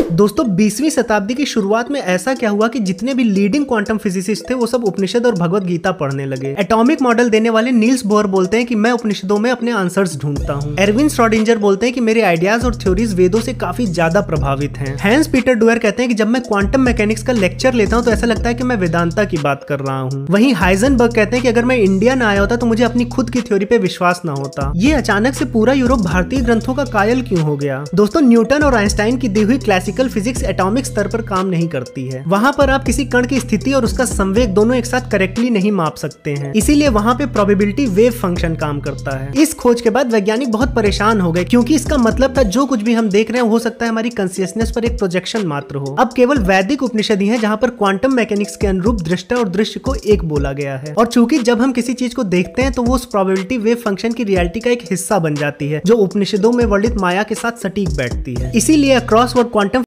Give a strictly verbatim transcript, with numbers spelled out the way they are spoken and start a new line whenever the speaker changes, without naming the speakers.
दोस्तों बीसवीं शताब्दी की शुरुआत में ऐसा क्या हुआ कि जितने भी लीडिंग क्वांटम फिजिसिस्ट थे वो सब उपनिषद और भगवत गीता पढ़ने लगे। एटॉमिक मॉडल देने वाले नील्स बोहर बोलते हैं कि मैं उपनिषदों में अपने आंसर्स ढूंढता हूँ। एरविन श्रोडिंगर बोलते हैं कि मेरे आइडियाज और थ्योरीज वेदों से काफी ज्यादा प्रभावित हैं। हैंस पीटर डुएर कहते हैं कि जब मैं क्वांटम मैकेनिक्स का लेक्चर लेता हूँ तो ऐसा लगता है कि मैं वेदांता की बात कर रहा हूँ। वहीं हाइजनबर्ग कहते हैं कि अगर मैं इंडिया न आया होता तो मुझे अपनी खुद की थ्योरी पे विश्वास न होता। ये अचानक से पूरा यूरोप भारतीय ग्रंथों का कायल क्यों हो गया? दोस्तों न्यूटन और आइंस्टाइन की दी हुई क्लासिकल फिजिक्स एटॉमिक स्तर पर काम नहीं करती है। वहां पर आप किसी कण की स्थिति और उसका संवेग दोनों एक साथ करेक्टली नहीं माप सकते हैं, इसीलिए वहां पे प्रोबेबिलिटी वेव फंक्शन काम करता है। इस खोज के बाद वैज्ञानिक बहुत परेशान हो गए क्योंकि इसका मतलब था जो कुछ भी हम देख रहे हैं हो सकता है हमारी कॉन्शियसनेस पर एक प्रोजेक्शन मात्र हो। अब केवल वैदिक उपनिषद ही है जहां पर क्वांटम मैकेनिक्स के अनुरूप दृष्टा और दृश्य को एक बोला गया है, और चूंकि जब हम किसी चीज को देखते हैं तो वो उस प्रोबेबिलिटी वेव फंक्शन की रियलिटी का एक हिस्सा बन जाती है जो उपनिषदों में वर्णित माया के साथ सटीक बैठती है। इसीलिए अक्रॉस वर्ड क्वांटम